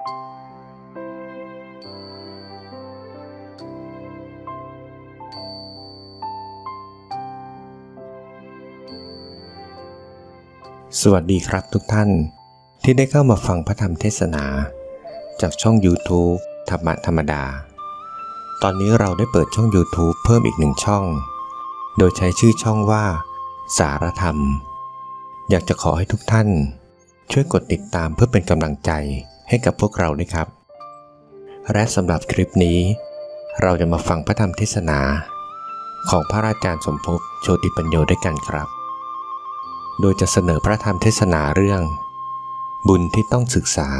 สวัสดีครับทุกท่านที่ได้เข้ามาฟังพระธรรมเทศนาจากช่อง YouTube ธรรมะธรรมดาตอนนี้เราได้เปิดช่อง YouTube เพิ่มอีกหนึ่งช่องโดยใช้ชื่อช่องว่าสารธรรมอยากจะขอให้ทุกท่านช่วยกดติดตามเพื่อเป็นกำลังใจให้กับพวกเราด้วยครับและสำหรับคลิปนี้เราจะมาฟังพระธรรมเทศนาของพระอาจารย์สมภพโชติปัญโยด้วยกันครับโดยจะเสนอพระธรรมเทศนาเรื่องบุญที่ต้องศึกษา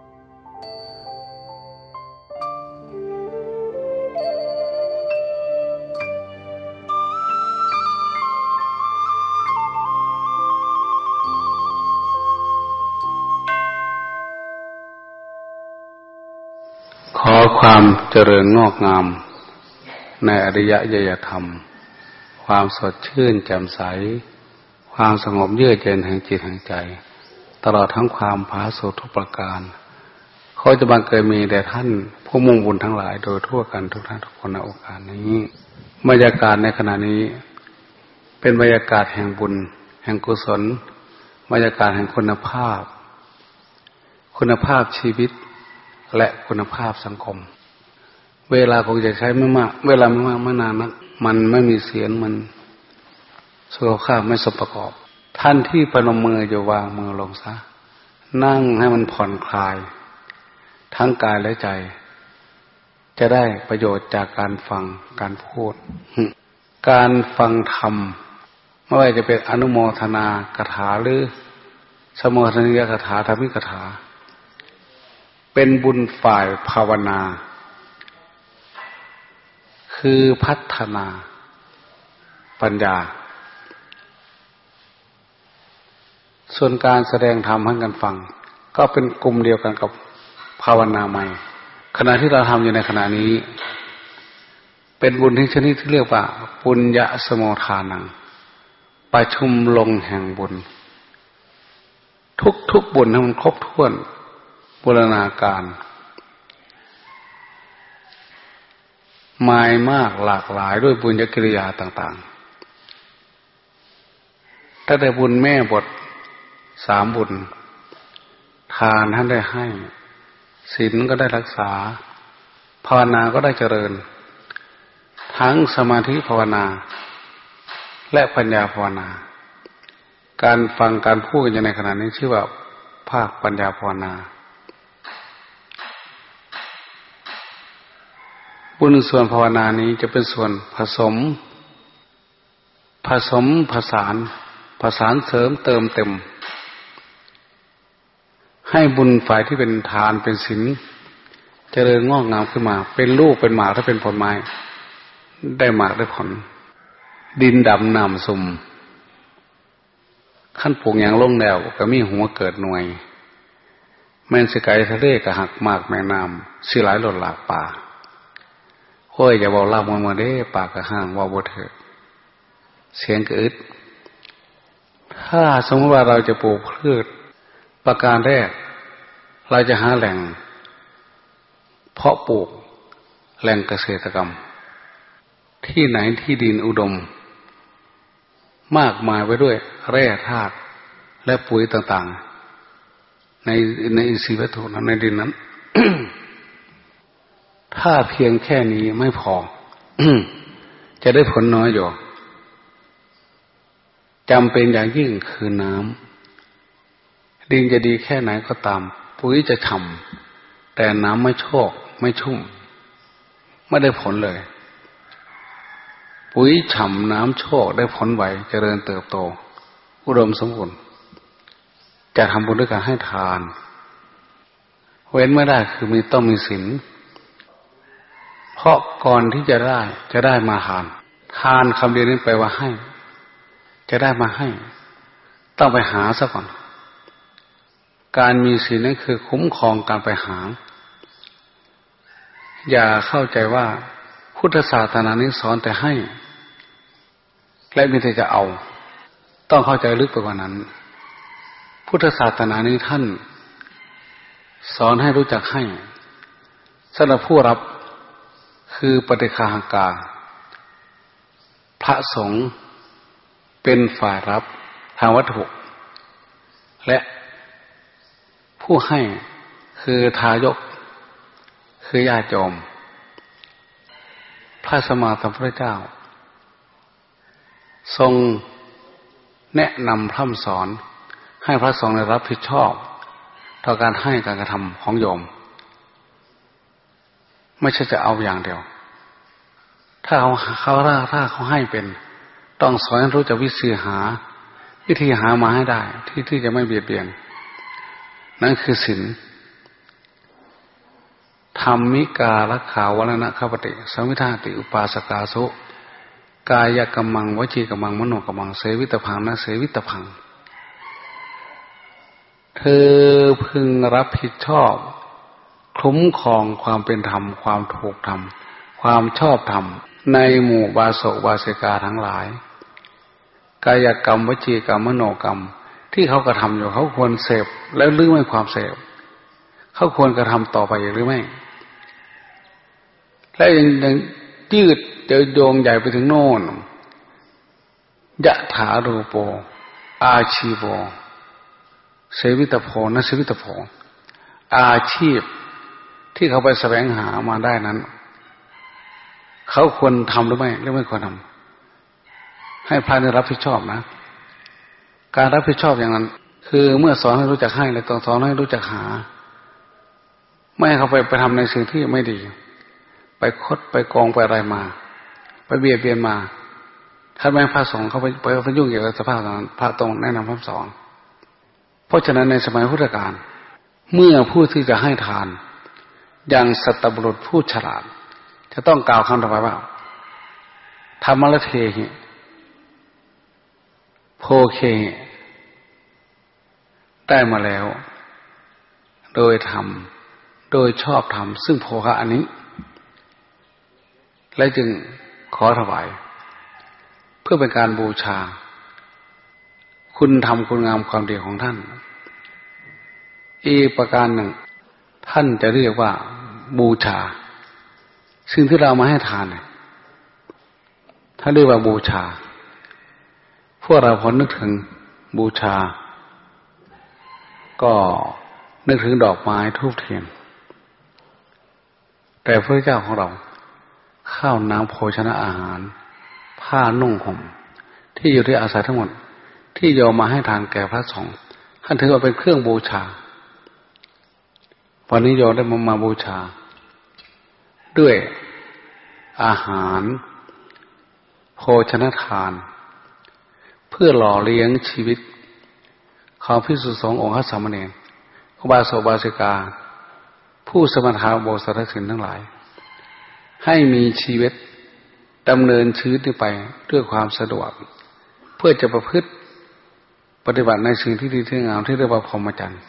ขอความเจริญงอกงามในอริยญาณธรรมความสดชื่นแจ่มใสความสงบเยือกเย็นแห่งจิตแห่งใจตลอดทั้งความผาสุกทุกประการเขาจะบังเกิดมีแด่ท่านผู้มุ่งบุญทั้งหลายโดยทั่วกันทุกท่านทุกคนในโอกาสนี้บรรยากาศในขณะนี้เป็นบรรยากาศแห่งบุญแห่งกุศลบรรยากาศแห่งคุณภาพชีวิตและคุณภาพสังคมเวลาคงจะใช้ไม่มากเวลาไม่มากไม่นานนักมันไม่มีเสียงมันสุขภาพไม่สมประกอบท่านที่ประนมมือจะวางมือลงซะนั่งให้มันผ่อนคลายทั้งกายและใจจะได้ประโยชน์จากการฟังการพูดการฟังธรรมไม่ว่าจะเป็นอนุโมทนากถาหรือสโมทนียกถาธรรมิกถาเป็นบุญฝ่ายภาวนาคือพัฒนาปัญญาส่วนการแสดงธรรมให้กันฟังก็เป็นกลุ่มเดียวกันกับภาวนาใหม่ขณะที่เราทำอยู่ในขณะนี้เป็นบุญที่ชนิดที่เรียกว่าปุญญสโมทานังประชุมลงแห่งบุญทุกบุญให้มันครบถ้วนบูรณาการมายมากหลากหลายด้วยบุญญกิริยาต่างๆถ้าได้บุญแม่บท3บุญทานท่านได้ให้ศีลก็ได้รักษาภาวนาก็ได้เจริญทั้งสมาธิภาวนาและปัญญาภาวนาการฟังการพูดกันในขณะนี้ชื่อว่าภาคปัญญาภาวนาบุญส่วนภาวนานี้จะเป็นส่วนผสมผสานเสริมเติมเต็มให้บุญฝ่ายที่เป็นทานเป็นศีลเจริญงอกงามขึ้นมาเป็นลูกเป็นหมากถ้าเป็นผลไม้ได้หมากได้ผลดินดำน้ำซุ่มขั้นปลูกอย่างลงแล้วก็มีหัวเกิดหน่วยแม่นสิไก่ทะเลก็หักมากแม่น้ำสิหลายหล่นหลากป่าห้อยอย่าเว้าลาบมาเด้ปากก็ห่างว่าบ่เถิดเสียงก็อึดถ้าสมมติว่าเราจะปลูกพืชประการแรกเราจะหาแหล่งเพาะปลูกแหล่งเกษตรกรรมที่ไหนที่ดินอุดมมากมายไว้ด้วยแร่ธาตุและปุ๋ยต่างๆในอินทรีย์วัตถุในดินนั้น ถ้าเพียงแค่นี้ไม่พอ จะได้ผลน้อยอยู่จำเป็นอย่างยิ่งคือน้ำดินจะดีแค่ไหนก็ตามปุ๋ยจะฉ่ำแต่น้ำไม่โชกไม่ชุ่มไม่ได้ผลเลยปุ๋ยฉ่ำน้ำโชกได้ผลไวเจริญเติบโตอุดมสมบูรณ์จะทำบุญด้วยการให้ทานเว้นไม่ได้คือต้องมีศีลเพราะก่อนที่จะได้มาทานคำเดียวนี้แปลว่าให้จะได้มาให้ต้องไปหาซะก่อนการมีศีลนั่นคือคุ้มครองการไปหาอย่าเข้าใจว่าพุทธศาสนานี้สอนแต่ให้และมีแต่จะเอาต้องเข้าใจลึกไปกว่านั้นพุทธศาสนานี้ท่านสอนให้รู้จักให้สำหรับผู้รับคือปฏิฆาหกาพระสงฆ์เป็นฝ่ายรับทางวัตถุและผู้ให้คือทายกคือญาติโยมพระสัมมาสัมพุทธเจ้าทรงแนะนำพร่ำสอนให้พระสงฆ์ได้รับผิดชอบต่อการให้การกระทำของโยมไม่ใช่จะเอาอย่างเดียวถ้าเขาให้เป็นต้องสอนให้รู้จักวิธีหามาให้ได้ที่จะไม่เบียดเบียนนั่นคือศีลธรรมิการขาวรณะขปฏิสัมมิทาติอุปาสกาสุกายกัมมังวจีกัมมังมโนกัมมังเสวิตพังนะเสวิตพังเธอพึงรับผิดชอบคุ้มครองความเป็นธรรมความถูกธรรมความชอบธรรมในหมู่บาศกบาสิกาทั้งหลายกายกรรมวจีกรรมมโนกรรมที่เขากระทำอยู่เขาควรเสพแล้วหรือไม่ความเสพเขาควรกระทำต่อไปหรือไม่และยังยืดโยงใหญ่ไปถึงโน่นยะถารูโปอาชีโวเสวิตโภนะเสวิตโภอาชีพที่เขาไปแสวงหามาได้นั้นเขาควรทำหรือไม่ควรทำให้พระได้รับผิดชอบนะการรับผิดชอบอย่างนั้นคือเมื่อสอนให้รู้จักให้แล้วต้องสอนให้รู้จักหาไม่ให้เขาไปทำในสิ่งที่ไม่ดีไปคดไปกองไปอะไรมาไปเบียดเบียนมาถ้าแม่พระสงฆ์เขาไปยุ่งเกี่ยวกับสภาพนั้นพระตรงแนะนำคำสอนเพราะฉะนั้นในสมัยพุทธกาลเมื่อผู้ที่จะให้ทานอย่างสัตบุรุษผู้ฉลาดจะต้องกล่าวคำต่อไปว่าธรรมละเทหิโพเคหิได้มาแล้วโดยธรรมโดยชอบธรรมซึ่งโภคะอันนี้และจึงขอถวายเพื่อเป็นการบูชาคุณธรรมคุณงามความดีของท่านอีกประการหนึ่งท่านจะเรียกว่าบูชาสิ่งที่เรามาให้ทานท่านเรียกว่าบูชาพวกเราพอนึกถึงบูชาก็นึกถึงดอกไม้ธูปเทียนแต่พระเจ้าของเราข้าวน้ำโภชนะอาหารผ้านุ่งห่มที่อยู่ที่อาศัยทั้งหมดที่โยมมาให้ทานแก่พระสงฆ์ท่านถือว่าเป็นเครื่องบูชาวันนี้โยมได้มาบูชาด้วยอาหารโภชนทานเพื่อหล่อเลี้ยงชีวิตของภิกษุสงฆ์องค์สามเณรอุบาสกอุบาสิกาผู้สมถะโบสถศีลทั้งหลายให้มีชีวิตดำเนินชีวิตไปด้วยความสะดวกเพื่อจะประพฤติปฏิบัติในสิ่งที่ดีที่งามที่เรียกว่าพรหมจรรย์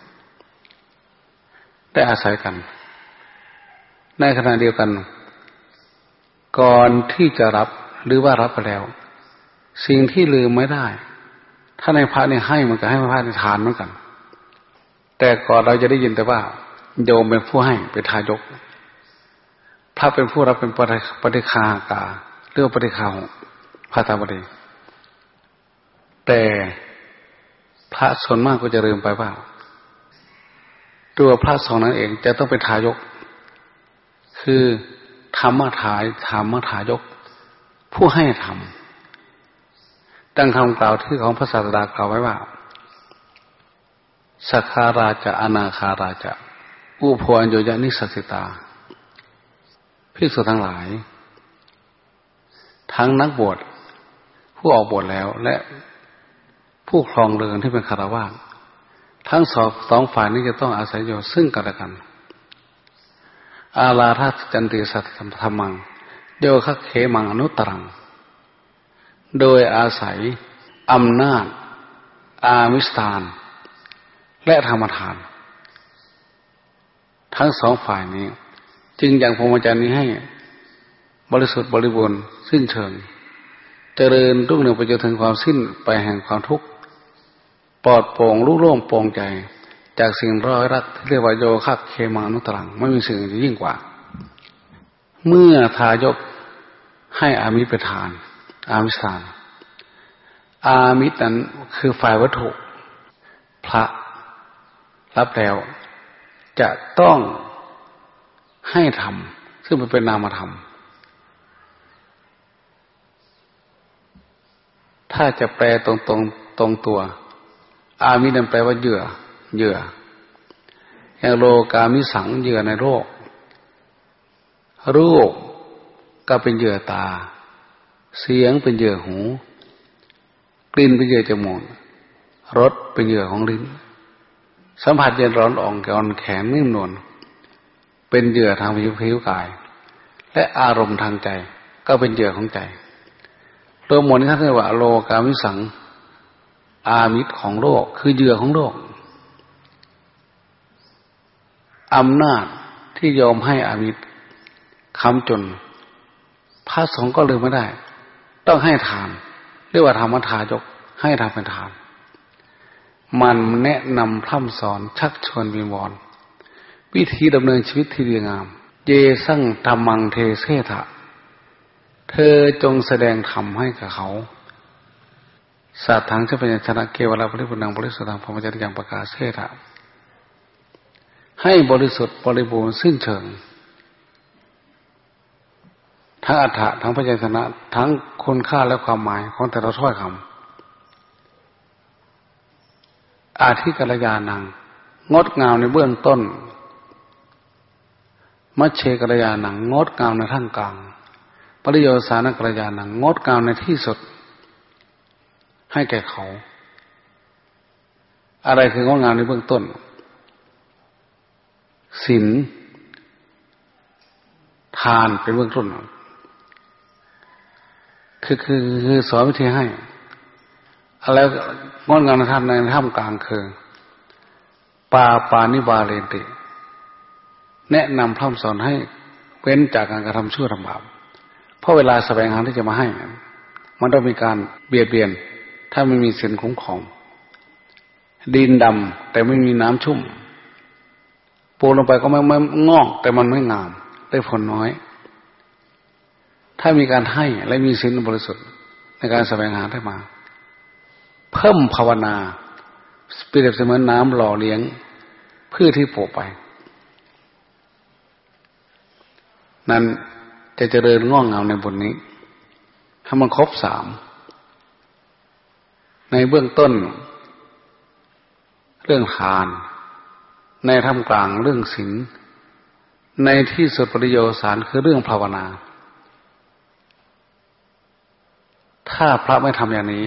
ได้อาศัยกันในขณะเดียวกันก่อนที่จะรับหรือว่ารับไปแล้วสิ่งที่ลืมไม่ได้ถ้าในพระเนี่ยให้มันก็ให้พระในทานเหมือนกันแต่ก่อนเราจะได้ยินแต่ว่าโยมเป็นผู้ให้เป็นทายกพระเป็นผู้รับเป็นปฏิฆาหกาเรื่องปฏิฆาหกพระธรรมดีแต่พระส่วนมากก็จะลืมไปว่าตัวพระสงฆ์นั้นเองจะต้องเป็นทายกคือธรรมทายกผู้ให้ธรรมดังคำกล่าวที่ของพระศาสดากล่าวไว้ว่าสักขาราชะอนาคาราชะอุปโภอัญโยยะนิสัสสิตาภิกษุทั้งหลายทั้งนักบวชผู้ออกบวชแล้วและผู้ครองเรือนที่เป็นฆราวาสทั้งสองฝ่ายนี้จะต้องอาศัยอยู่ซึ่งกันและกันอาลาทัสจันติสัตธรรมังโยคะเขมังอนุตรังโดยอาศัยอำนาจอามิสทานและธรรมทานทั้งสองฝ่ายนี้จึงยังพรหมจรรย์นี้ให้บริสุทธิ์บริบูรณ์สิ้นเชิงเจริญรุ่งเรืองไปจนถึงความสิ้นไปแห่งความทุกข์ปลอดโปร่งรุ่งโรจน์โปร่งใจจากสิ่งร้อยรักที่เรียกว่าโยคะเคมานุตรังไม่มีสิ่งที่ยิ่งกว่าเมื่อทายกให้อามิตรไปทานอามิสทานอามิตรนั้นคือฝ่ายวัตถุพระรับแล้วจะต้องให้ทำซึ่งมันเป็นนามธรรมถ้าจะแปลตรงตัวอามินั้นแปลว่าเหยื่ออย่างโลกามิสังเหยื่อในโลกรูปก็เป็นเหยื่อตาเสียงเป็นเหยื่อหูกลิ่นเป็นเหยื่อจมูกรสเป็นเหยื่อของลิ้นสัมผัสเย็นร้อนอ่อนแข็งนิ่มนวลเป็นเหยื่อทางผิวกายและอารมณ์ทางใจก็เป็นเหยื่อของใจรวมหมดนี้ท่านเรียกว่าโลกามิสังอามิตรของโลกคือเหยื่อของโลกอำนาจที่ยอมให้อามิตรค้ำจนพระสงฆ์ก็ลืมไม่ได้ต้องให้ทานเรียกว่าธรรมทายกให้ทานเป็นทานมันแนะนำพร่ำสอนชักชวนวิงวอนวิธีดำเนินชีวิตที่ดีงามเยสั่งธรรมังเทเสถะเธอจงแสดงธรรมให้กับเขาสัทธังเจปัญญชนะเกวราภริปุณังบริสุทธังพรหมจริยังประกาศเสถะให้บริสุทธิ์บริบูรณ์สิ้นเชิงทั้งอรรถะทั้งพยัญชนะทั้งคุณค่าและความหมายของแต่ละถ้อยคำอาทิกัลยาณังงดงามในเบื้องต้นมัชเชกัลยาณังงดงามในท่ามกลางปริโยสานกัลยาณังงดงามในที่สุดให้แก่เขาอะไรคืองดงามในเบื้องต้นศีลทานเป็นเบื้องต้นคือสอนวิธีให้อะไรงดงามในท่ามกลางคือปานิบาเลนติแนะนำพร่ำสอนให้เว้นจากการกระทำชั่วทำบาปเพราะเวลาแสวงหาที่จะมาให้มันต้องมีการเบียดเบียนถ้าไม่มีศีลคุ้มครองดินดำแต่ไม่มีน้ำชุ่มปลูกลงไปก็ไม่งอกแต่มันไม่งามได้ผลน้อยถ้ามีการให้และมีศีลบริสุทธิ์ในการแสวงหาได้มาเพิ่มภาวนาเปรียบเสมือนน้ำหล่อเลี้ยงพืชที่ปลูกไปนั้นจะเจริญงอกงามในบทนี้ให้มันครบ3ในเบื้องต้นเรื่องทานในท่ามกลางเรื่องศีลในที่สุดปริโยสานคือเรื่องภาวนาถ้าพระไม่ทำอย่างนี้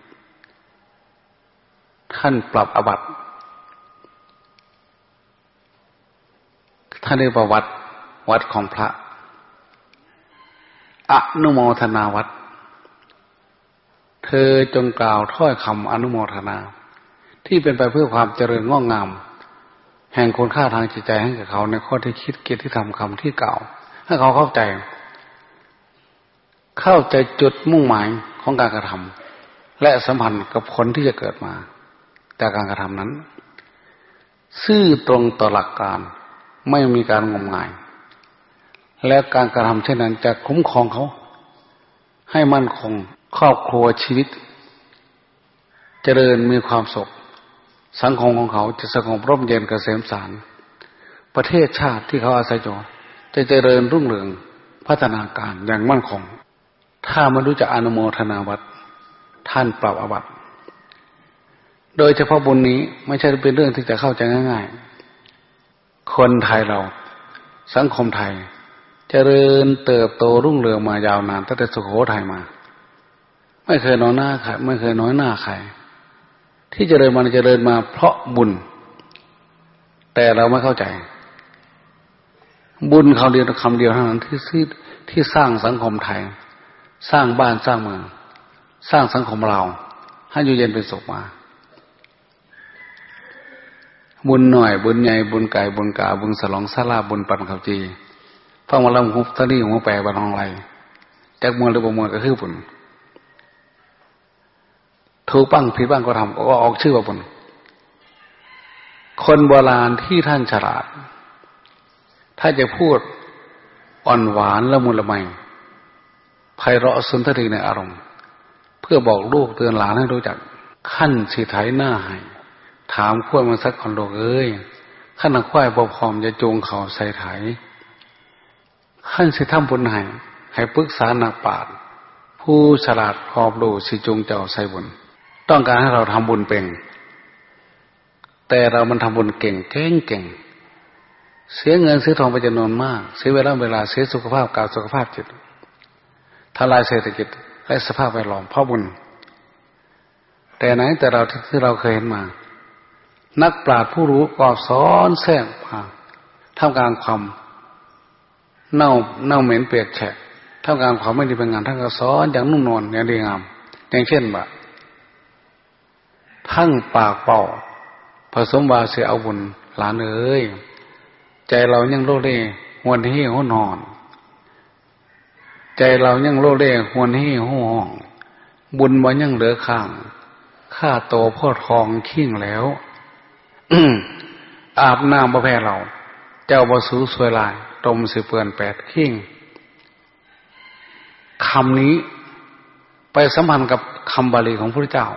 ท่านปรับอาบัติท่านเรียกว่าวัดของพระอนุโมทนาวัดเธอจงกล่าวถ้อยคำอนุโมทนาที่เป็นไปเพื่อความเจริญงอกงามแห่งคุณค่าทางจิตใจให้กับเขาในข้อที่คิดเกียรติที่ทำคำที่กล่าวให้เขาเข้าใจจุดมุ่งหมายของการกระทำและสัมพันธ์กับผลที่จะเกิดมาจากการกระทำนั้นซื่อตรงต่อหลักการไม่มีการงมงายและการกระทำเช่นนั้นจะคุ้มครองเขาให้มั่นคงครอบครัวชีวิตเจริญมีความสุขสังคมของเขาจะสงบร่มเย็นเกษมสารประเทศชาติที่เขาอาศัยอยู่จะเจริญรุ่งเรืองพัฒนาการอย่างมั่นคงถ้าไม่รู้จักอนุโมทนาวัดท่านปรับอาบัติโดยเฉพาะบุญนี้ไม่ใช่เป็นเรื่องที่จะเข้าใจง่ายๆคนไทยเราสังคมไทยเจริญเติบโตรุ่งเรืองมายาวนานตั้งแต่สุโขทัยมาไม่เคยน้อยหน้าใครไม่เคยน้อยหน้าใครที่เจริญมาเพราะบุญแต่เราไม่เข้าใจบุญคำเดียวเท่านั้นที่สร้างสังคมไทยสร้างบ้านสร้างเมืองสร้างสังคมเราให้อยู่เย็นเป็นสุขมาบุญหน่อยบุญใหญ่บุญไก่บุญกาบุญสลองสลาบุญปันข้าวจีฟังมาลำฮุบตะลี่หัวแปรบันทองไรจากมวลหรือบ่มวลก็คือบุญถูกบ้างผิดบ้างก็ทำก็ออกชื่อว่าบุญคนโบราณที่ท่านฉลาดถ้าจะพูดอ่อนหวานละมุนละไมไพเราะสุนทรีในอารมณ์เพื่อบอกลูกเตือนหลานให้รู้จักขั้นสิไถหน้าให้ถามขั้วมันสักคนโลกเอ้ยขั้นนักควายบ่พร้อมจะจูงเขาใส่ไถขั้นสิทำบุญให้ปรึกษานักปราชญ์ผู้ฉลาดรอบรู้สิจูงเจ้าใส่บุญต้องการให้เราทำบุญเป็นแต่เรามันทำบุญเก่งเสียเงินซื้อทองไปจำนวนมากเสียเวลาเสียสุขภาพกายสุขภาพจิตทลายเศรษฐกิจและสภาพแวดล้อมเพราะบุญแต่ไหนแต่เราที่เราเคยเห็นมานักปราชญ์ผู้รู้ก็สอนแทรกมาท่ามกลางความเน่าเหม็นเปียกแฉะท่ามกลางความไม่ดีเป็นงานท่านก็สอนอย่างนุ่มนวลอย่างดีงามอย่างเช่นว่าทั้งปากเป่าผสมวาเสียเอาบุญหลานเอ้ยใจเรายังโลเลหวนที่หัวนอนใจเรายังโลเลหวนที่หัวห้องบุญมันยังเหลือข้างข้าโตพ่อทองขิ้งแล้ว อาบน้ำบ่แพ้เราเจ้าบ่สู้สวยลายตมสิเปื้อนแปดขิ้งคำนี้ไปสัมพันธ์กับคำบาลีของพระพุทธเจ้า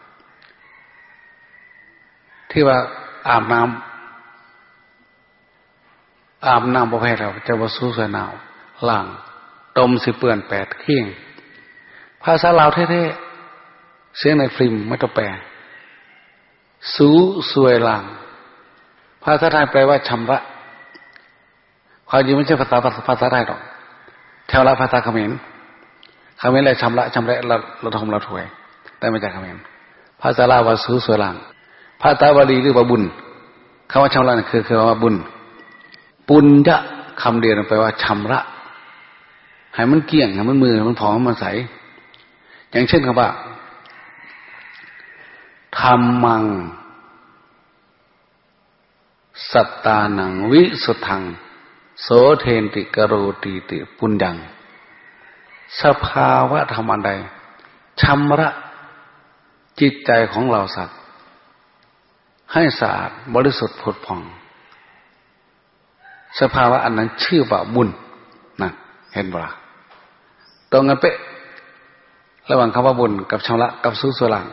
ที่ว่าอาบน้ำบ่แพ้เราเจ้าบ่สู้สวยหนาวล่างตมสิเปื้อนแปดขิ้งภาษาลาวแท้ๆเสียงในฟิล์มไม่ต้องแปลสู้สวยล่างภาษาไทยแปลว่าชำระความจริงไม่ใช่ภาษาไทยหรอกแถวละภาษาเขมรอะไรชำระเราทำเราถวยแต่ไม่จากเขมรภาษาลาวว่าสู้สวยล่างภาษาบาลีเรียกว่าบุญคำว่าชำระนี่คือว่าบุญปุญญะคำเดียวแปลว่าชำระให้มันเกลี้ยงให้มันมือมันผ่องมันใสอย่างเช่นคำว่าธัมมังสัตตานังวิสุทธังโสเทนติกโรติติปุญญังสภาวะธรรมอันใดชำระจิตใจของเราสัตว์ให้สะอาดบริสุทธิ์ผุดผ่องสภาวะอันนั้นชื่อว่าบุญนะเห็นบ่ล่ะตรงกันเป๊ะระหว่างคำว่าบุญกับชำระกับสู้สว่าง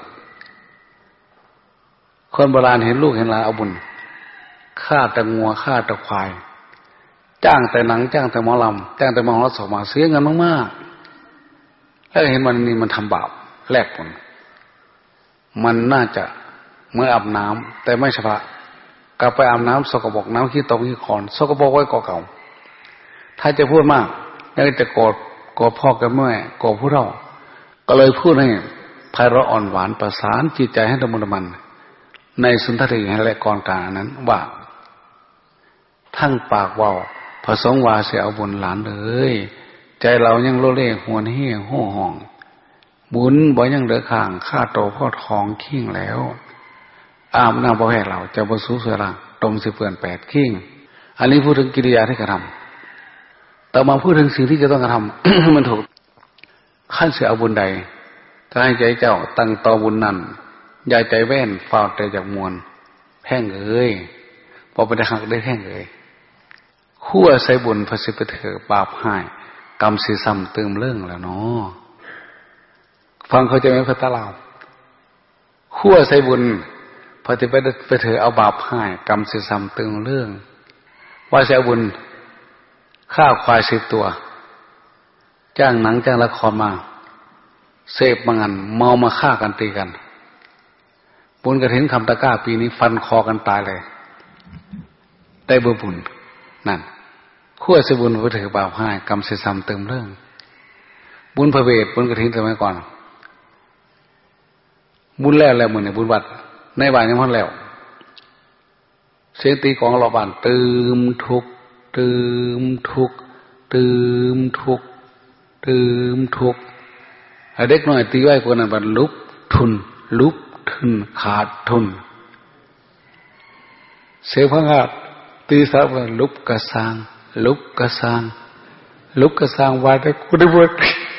คนโบราณเห็นลูกเห็นหลานเอาบุญฆ่าแต่งัวฆ่าแต่ควายจ้างแต่หนังจ้างแต่หมอลำจ้างแต่หมอรสมาเสียเงินมากๆแล้วเห็นมันทำบาปแลกผลมันน่าจะเมื่ออาบน้ำแต่ไม่ชำระกลับไปอาบน้ำสกปรกน้ำขี้ตกขี้ขอนสกปรกไว้ก่อเก่าถ้าจะพูดมากแล้วจะโกรธพ่อกับแม่โกรธผู้เฒ่าก็เลยพูดให้ไพเราะอ่อนหวานประสานจิตใจให้ละมุนละมันในสุนทรีและกรกานั้นว่าทั้งปากเว้าผสมวาเสียเอาบุญหลานเลยใจเรายังโลเลหวนเหี้ยหัวห้องบุญบ่ยังเหลือข้างข้าโตพ่อทองขิ้งแล้วอาบน้ำบ่แพ้เราจะบ่สู้เสือล่างตมสิเปื้อนแปดขิ้งอันนี้พูดถึงกิริยาที่กระทำต่อมาพูดถึงสิ่งที่จะต้องกระทำ มันถูกขั้นเสียเอาบุญใดถ้าให้ใจเจ้าตั้งต่อบุญนั้นอย่าใจแว่นฝ่าใจจากมวลแพ่งเอ้ยพอไปได้หักได้แพ่งเอ้ยขั้วใส่บุญพระสิบเถิดบาปหายกรรมสีซ้ำเติมเรื่องแล้วเนาะฟังเขาใจไหมพระตาลาวขั้วใส่บุญพอที่ไปเถิดเอาบาปหายกรรมสีซ้ำเติมเรื่องว่าใส่บุญฆ่าควาย10 ตัวจ้างหนังจ้างละครมาเสพบางอันเมามาฆ่ากันตีกันบุญกฐินคำตะกร้าปีนี้ฟันคอกันตายเลยได้บุญนั่นขั้วใส่บุญพอเถิดบาปหายกรรมสีซ้ำเติมเรื่องบุญพระเวทบุญกฐินสมัยก่อนบุญแล้วมื้อนี้บุญวัดในบ้านยังพันแล้วเสียงตีกลองรอบบ้านตืมทุกเด็กน้อยตีไว้คนนั้นบัดลุกทุนขาดทุนเสียงพระงาดตีสาวลุกกระซังว่าได้กูได้บวช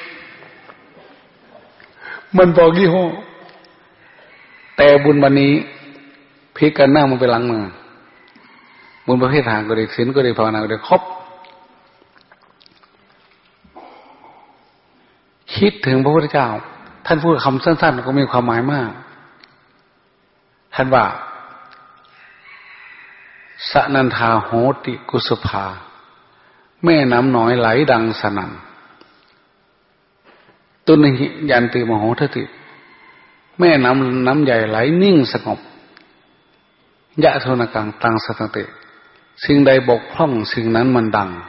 มันบอกยี่ห้อแต่บุญวันนี้พลิกกันหน้ามันไปหลังมือบุญประเภททานก็ดีศีลก็ดีภาวนาก็ดีครบคิดถึงพระพุทธเจ้าท่านพูดคำสั้นๆก็มีความหมายมากท่านว่าสนันทาโหติกุสุภาแม่น้ำน้อยไหลดังสนั่นตุนหิยันติมโหทติแม่น้ำใหญ่ไหลนิ่งสงบยะโทนกังตังสตติสิ่งใดบกพร่องสิ่งนั้นมันดัง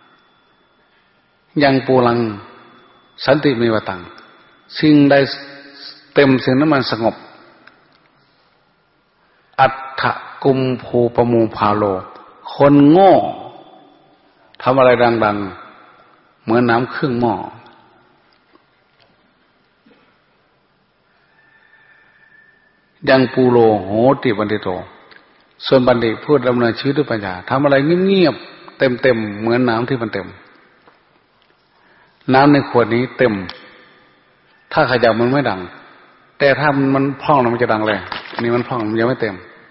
ยังปูลังสันติมีวตังสิ่งใดเต็มสิ่งนั้นมันสงบอัฏฐกุมภูปมูพาโลคนโง่ทำอะไรดังๆเหมือนน้ำครึ่งหม้อยังปูโลโหติบันติโตส่วนบัณฑิตพูดดำเนินชีวิตด้วยปัญญาทำอะไรเงียบๆเต็มๆเหมือนน้ำที่มันเต็มน้ำในขวดนี้เต็มถ้าขยับมันไม่ดังแต่ถ้ามันพร่องมันจะดังเลยนี่มันพร่องมันยังไม่เต็ม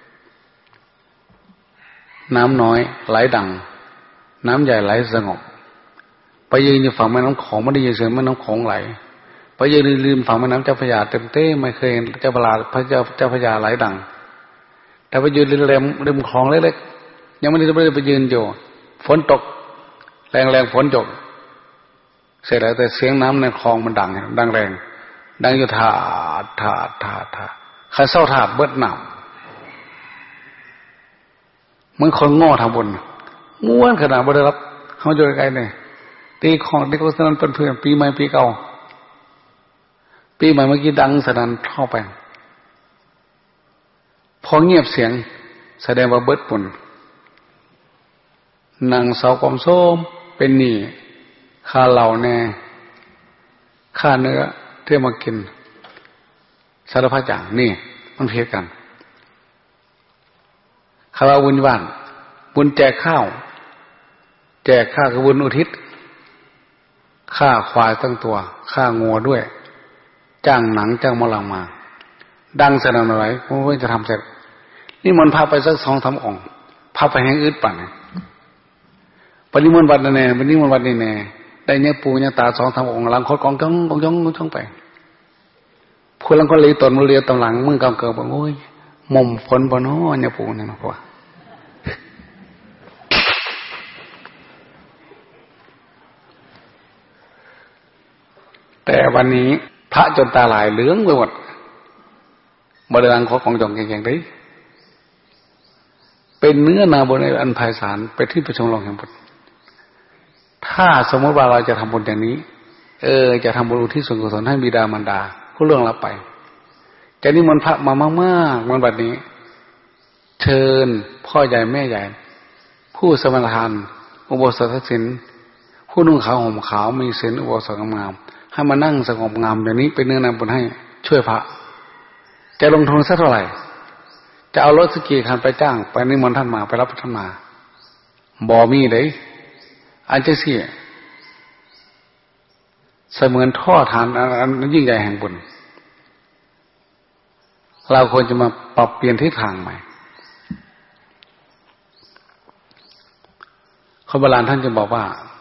น้ำน้อยไหลดังน้ำใหญ่ไหลสงบไปยืนอยู่ฝั่งแม่น้ำโขงไม่ได้ยินเสียงแม่น้ำโขงไหลไปยืนริมฝั่งแม่น้ำเจ้าพระยาเต็มเต้ไม่เคยเห็นเจ้าพระยาไหลดังแต่ไปยืนริมคลองเล็กๆยังไม่ได้ไปยืนอยู่ฝนตกแรงฝนตกเสร็จแล้วแต่เสียงน้ำในคลองมันดังแรงดังอยู่ถาข้าเศร้าถาดเบิดหนาวเหมือนคนโง่ทำบุญม้วนขนาดบ่ได้รับเขาอยู่ไกลๆเนี่ยตีของที่เขาสนั่นเป็นเพื่อนปีใหม่ปีเก่าปีใหม่เมื่อกี้ดังสนั่นเข้าไปพอเงียบเสียงแสดงว่าเบิดปุ่นนางสาวกอมส้มเป็นหนี้ค่าเหล่าแน่ค่าเนื้อที่มากินสารพัดอย่างนี่มันเพียกันคำว่าบุญบ้านบุญแจกข้าวคือบุญอุทิศฆ่าควายตั้งตัวฆ่างัวด้วยจ้างหนังจ้างหมอลำมาดังสนั่นอะไรผมว่าจะทำเสร็จนี่มันพาไปสัก2-3 องค์พาไปแห่งอื่นปั่นปริมณวัดแน่ปริมณวัดนี่แน่ได้เนี่ยปู่เนี่ยตา2-3 องค์หลังคดกองจ้องไปพูดแล้วก็เลยตนมาเรียตำหลังมึงกำเกิดบอกโอ้ยมุมฝนบ่น้อเนี่ยปู่เนี่ยนะพ่อแต่วันนี้พระจนตาลายเหลืองไปหมดบริลังขอของจองแข็งๆได้เป็นเนื้อนาบุญอันไพศาลไปที่ประชุมรองแห่งบุญถ้าสมมติว่าเราจะทำบุญอย่างนี้จะทำบุญอุทิศส่วนกุศลให้บิดามารดาก็เรื่องละไปจะนิมนต์พระมามากๆวันบัดนี้เชิญพ่อใหญ่แม่ใหญ่ผู้สมณทานอุโบสถศีลผู้นุ่งขาวห่มขาวมีศีลอุโบสถงามให้มานั่งสงบงามอย่างนี้เป็นเนื้อนาบุญให้ช่วยพระจะลงทุนสักเท่าไหร่จะเอารถสกีคันไปจ้างไปนิมนต์ท่านมาไปรับท่านมาบ่มีเลยอันเจสี่เสมือนท่อทานอันยิ่งใหญ่แห่งบุญเราควรจะมาปรับเปลี่ยนทิศทางใหม่คนโบราณท่านจะบอกว่า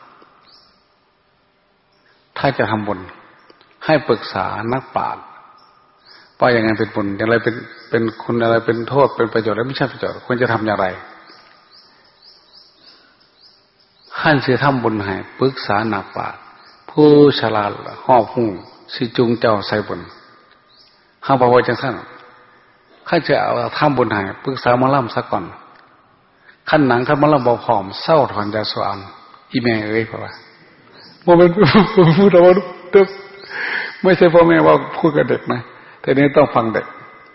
ถ้าจะทำบุญให้ปรึกษานักปราชญ์ว่าอย่างไรเป็นบุญอย่างไรเป็นคุณอะไรเป็นโทษเป็นประโยชน์และไม่ใช่ประโยชน์ควรจะทำอย่างไรขั้นเสียทำบุญให้ปรึกษานักปราชญ์ผู้ฉลาดหอบหูสิจุงเจ้าใส่บุญข้าพเจ้าจังสั้นข้าจะเอาทำบุญให้ปรึกษาหมอลำซะก่อนขั้นหนังขั้นหมอลำบ่ผอมเศร้าถอนใจสวรรค์อีแม่เอ้ยเพราะว่าโมเมนต์พูดเอาว่าไม่ใช่พ่อแม่ว่าพูดกับเด็กนะแต่นี้ต้องฟังเด็ก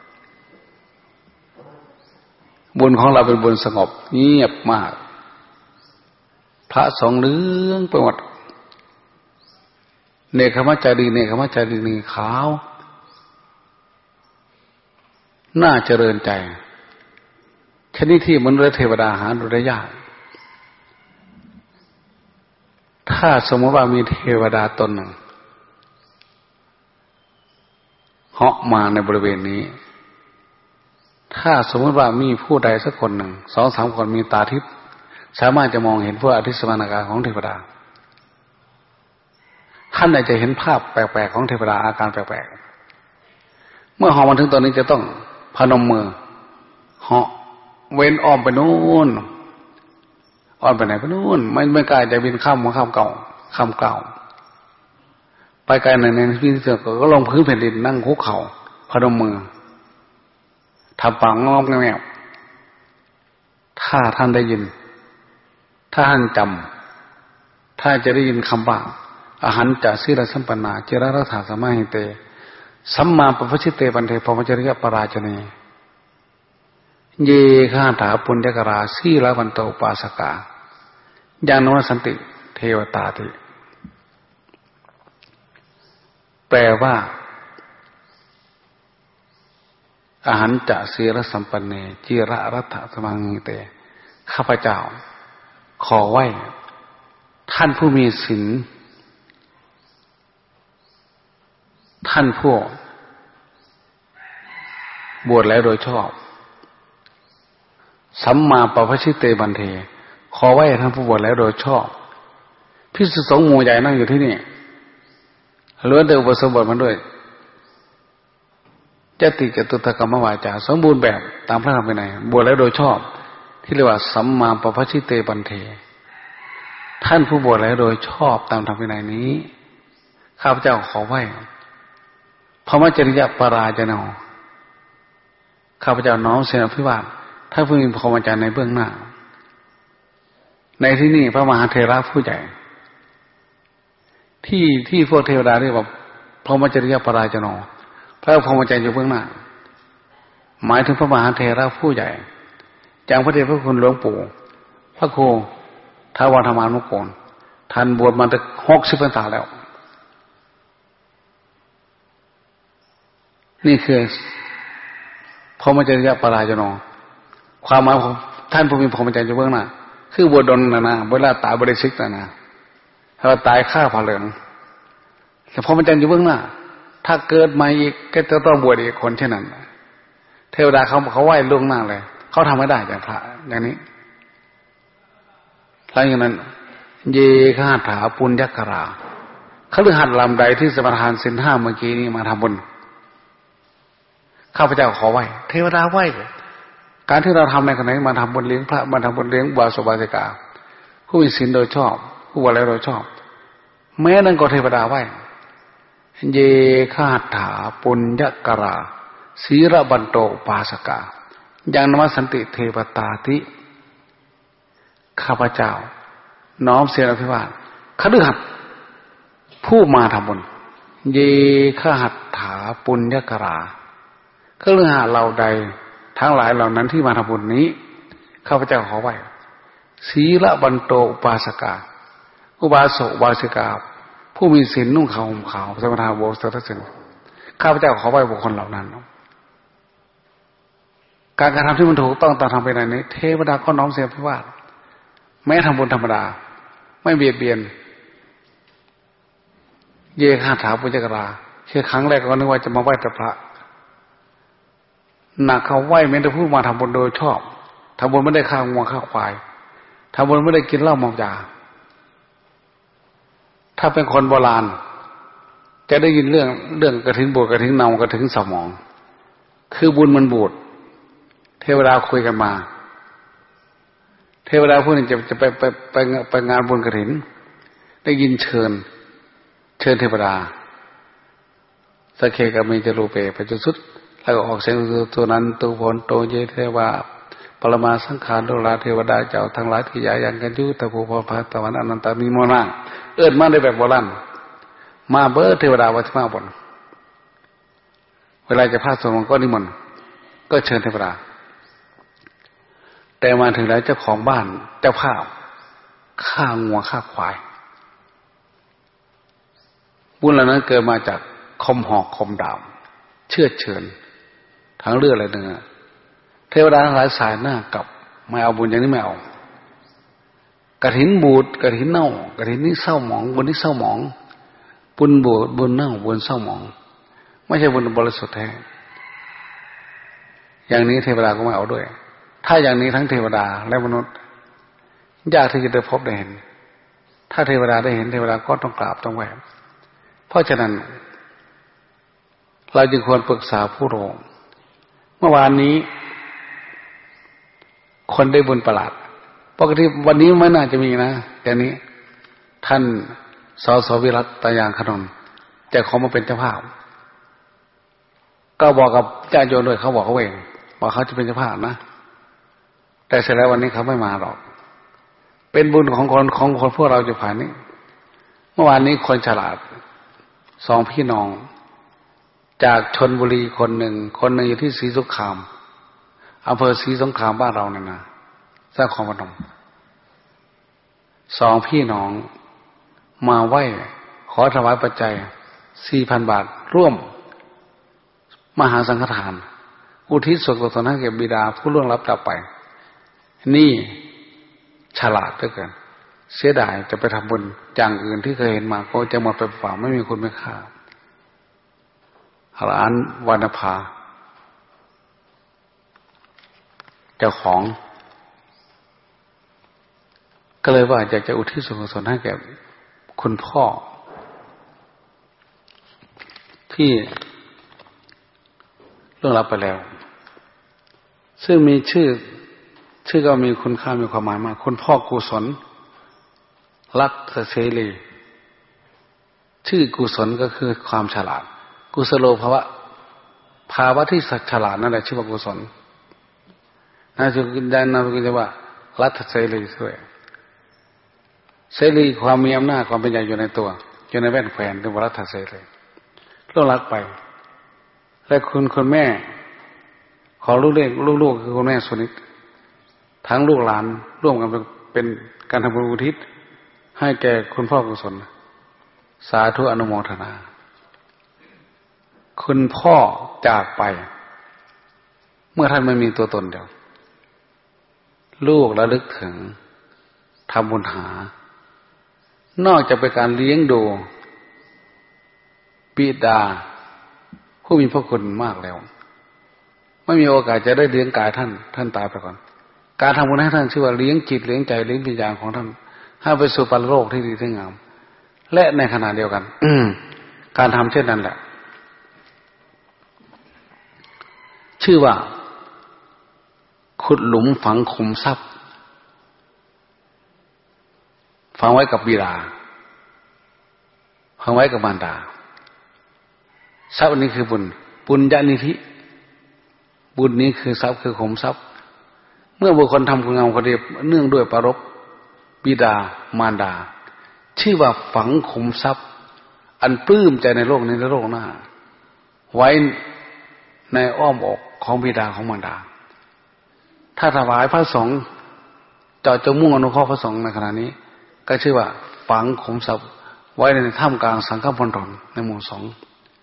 บุญของเราเป็นบุญสงบเงียบมากพระสงฆ์เหลืองไปหมดเนคขมัจจารีนีขาวน่าเจริญใจชนิดที่มนุษย์เทวดาหาดูได้ยากถ้าสมมติว่ามีเทวดาตนหนึ่งเหาะมาในบริเวณนี้ถ้าสมมติว่ามีผู้ใดสักคนหนึ่ง2-3 คนมีตาทิพย์สามารถจะมองเห็นพวกอธิสมานอาการของเทวดาท่านอาจจะเห็นภาพแปลกๆของเทวดาอาการแปลกๆเมื่อเหาะมาถึงตอนนี้จะต้องพนมมือเหาะเว้นอ้อมไปนู่นอ้อมไปไหนไปนู่นไม่กล้าจะบินข้ามหัวข้ามเก่าไปไกลหน่อยในที่เสือก็ลงพื้นแผ่นดินนั่งคุกเข่าพนมมือทำปากงอบแงบถ้าท่านได้ยินถ้าท่านจำถ้าจะได้ยินคำว่าอาหันจะศีลสัมปันนาเจรรัตถาสมาหิเตสัมมาปัพชิเตปันเทพรหมจริยปราชเนเยฆาถาปุญญกราศีลวันโตปาสกาญาณวสันติเทวตาติแปลว่าอาหันจะศีลสัมปันเนจิระรัตถสมังหิเตข้าพเจ้าขอไหว้ท่านผู้มีศีลท่านผู้บวชแล้วโดยชอบสัมมาปัพชิเตบันเทขอไหว้ท่านผู้บวชแล้วโดยชอบภิกษุสงฆ์หมู่ใหญ่นั่งอยู่ที่นี่ล้วนแต่อุปสมบทมาด้วยจติจตุตกรรมวาจาสมบูรณ์แบบตามพระธรรมวินัยบวชแล้วโดยชอบที่เรียกว่าสัมมาปัพชิเตบันเทท่านผู้บวชแล้วโดยชอบตามธรรมวินัยนี้ข้าพเจ้าขอไหว้พรหมจริยปราชโนข้าพเจ้าน้อมเสนอพิวาทถ้าผู้มีพรหมจรรย์ในเบื้องหน้าในที่นี้พระมหาเถระผู้ใหญ่ที่พวกเทวดาเรียกว่าพรหมจริยปราชโนพระพรหมจรรย์อยู่เบื้องหน้าหมายถึงพระมหาเถระผู้ใหญ่อย่างพระเดชพระคุณหลวงปู่พระครูท้าวรธรรมานุโกลท่านบวชมาตั้ง60 พรรษาแล้วนี่คือพรหมจริยปราชโนความหมายของท่านผู้มีพรหมจรรย์อยู่เบื้องหน้าคือบวชดลนะเวลาตายบริสุทธิ์นะถ้าตายฆ่าผ่าเหลืองแต่พรหมจรรย์อยู่เบื้องหน้าถ้าเกิดมาอีกก็จะต้องบวชอีกคนเช่นนั้นเทวดาเขาไหว้ล่วงหน้าเลยเขาทำไม่ได้อย่างพระอย่างนี้หลังจากนั้นเยฆาถาปุญญกราคฤหัสถ์ลำใดที่สมทานศีล 5เมื่อกี้นี้มาทำบุญข้าพเจ้าขอไหว้เทวดาไหว้การที่เราทำในขณะนี้มาทำบุญเลี้ยงพระมาทำบุญเลี้ยงอุบาสกอุบาสิกาผู้มีศีลโดยชอบผู้บวชแล้วโดยชอบแม้นั้นก็เทวดาไหว้เยฆาถาปุญญกราศีรบันโตปาสกายังนวสันติเทวตาติข้าพเจ้าน้อมเสียงอภิวาทคฤหัสถ์ผู้มาทำบุญเยฆาถาปุญญกราคฤหัสถ์เหล่าใดทั้งหลายเหล่านั้นที่มาทำบุญนี้ข้าพเจ้าขอไหว้ศีลบันโตอุปาสกาอุบาสกอุบาสิกาผู้มีศีลนุ่งขาวห่มขาวสมถะโวสัตสินข้าพเจ้าขอไหว้บุคคลเหล่านั้นการกระทำที่มันถูกต้องตามธรรมวินัยนี้เทวดาก็น้อมเสียงอภิวาทแม้ทำบุญธรรมดาไม่เบียดเบียนเยฆาถาปุญญกราคือครั้งแรกก็นึกว่าจะมาไหว้แต่พระหนักเขาไหว้แม้แต่ผู้มาทำบุญโดยชอบทำบุญไม่ได้ฆ่างัวฆ่าควายทำบุญไม่ได้กินเหล้าเมายาถ้าเป็นคนโบราณจะได้ยินเรื่องกฐินบวชกฐินเนากฐินสมองคือบุญมันบูดเทวดาคุยกันมาเทวดาผู้นี้จะไปงานบุญกฐินได้ยินเชิญเทวดาสเคกเมจรูเปไปจนสุดแล้วก็ออกเสียงตัวนั้นตัวผลโตเยเทวาปรมาสังขารโลลาเทวดาเจ้าทั้งหลายที่ใหญ่อย่างกันยุตะภูพภาตวันอนันตามีโมนาเอิ้นมาได้แบบโบราณมาเบอร์เทวดาวัชมาบนเวลาจะพาสวดมนต์ก็นิมนต์ก็เชิญเทวดาแต่มาถึงแล้วเจ้าของบ้านเจ้าภาพฆ่างัวฆ่าควายบุญเหล่านั้นเกิดมาจากคมหอกคมดาบเชือดเชิญทั้งเลือดอะไรเนื้อเทวดาทั้งหลายสายหน้ากลับไม่เอาบุญอย่างนี้ไม่เอากฐินบูดกฐินเน่ากฐินนี้เศร้าหมองบุญนี้เศร้าหมองบุญบูดบุญเน่าบุญเศร้าหมองไม่ใช่บุญบริสุทธิ์แท้อย่างนี้เทวดาก็ไม่เอาด้วยถ้าอย่างนี้ทั้งเทวดาและมนุษย์ยากที่จะได้พบได้เห็นถ้าเทวดาได้เห็นเทวดาก็ต้องกราบต้องไหว้เพราะฉะนั้นเราจึงควรปรึกษาผู้รู้เมื่อวานนี้คนได้บุญประหลาดปกติวันนี้ไม่น่าจะมีนะแต่นี้ท่านสสวิรัตตยางขนนจะขอมาเป็นเจ้าภาพก็บอกกับญาติโยมด้วยเขาบอกเขาเองว่าเขาจะเป็นเจ้าภาพนะแต่เสร็จแล้ววันนี้เขาไม่มาหรอกเป็นบุญของคนพวกเราจะผ่านนี้เมื่อวานนี้คนฉลาดสองพี่น้องจากชลบุรีคนหนึ่งอยู่ที่ศรีสงครามอำเภอศรีสงครามบ้านเราเนี่ยนะนครพนมสองพี่น้องมาไหว้ขอถวายปัจจัย 4,000 บาทร่วมมหาสังฆทานอุทิศส่วนกุศลให้แก่บิดาผู้ล่วงลับไปนี่ฉลาดเหลือเกินเสียดายจะไปทำบุญอย่างอื่นที่เคยเห็นมาก็จะหมดไปเปล่าไม่มีคุณไม่ค่าร้านวรรณภาเจ้าของก็เลยว่าอยากจะอุทิศส่วนกุศลให้แก่คุณพ่อที่ล่วงลับไปแล้วซึ่งมีชื่อก็มีคุณค่ามีความหมายมากคุณพ่อกุศลรัตเสรีชื่อกุศลก็คือความฉลาดกุศโลภาวะที่ฉลาดนั่นแหละชื่อว่ากุศลน่าจะได้นามสกุลว่ารัตเสรีด้วยเสรีความมีอำนาจความเป็นใหญ่อยู่ในตัวอยู่ในแว่นแขวนเป็นรัตเสรีล่วงลับไปและคุณแม่ขอลูกคือคุณแม่สุนิตทั้งลูกหลานร่วมกันเป็นการทำบุญอุทิศให้แก่คุณพ่อกุศลสาธุอนุโมทนาคุณพ่อจากไปเมื่อท่านไม่มีตัวตนเดียวลูกระลึกถึงทำบุญหานอกจากเป็นการเลี้ยงดูบิดาผู้มีพระคุณมากแล้วไม่มีโอกาสจะได้เลี้ยงกายท่านตายไปก่อนการทำบุญให้ท่านชื่อว่าเลี้ยงจิตเลี้ยงใจเลี้ยงวิญญาณของท่านให้ไปสู่ปรโลกที่ดีที่งามและในขณะเดียวกัน การทำเช่นนั้นแหละชื่อว่าขุดหลุมฝังขุมทรัพย์ฝังไว้กับบิดาฝังไว้กับมารดาทรัพย์นี้คือบุญญาณิธิบุญนี้คือทรัพย์คือขุมทรัพย์เมื่อบุคคลทำคุณงามความดีเนื่องด้วยปรารภบิดามารดาชื่อว่าฝังขุมทรัพย์อันปลื้มใจในโลกนี้และโลกหน้าไว้ในอ้อมอกของบิดาของมารดาถ้าถวายพระสงฆ์เจาะจงมุ่งอนุเคราะห์พระสงฆ์ในขณะนี้ก็ชื่อว่าฝังขุมทรัพย์ไว้ในท่ามกลางสังฆมณฑลในหมู่สงฆ์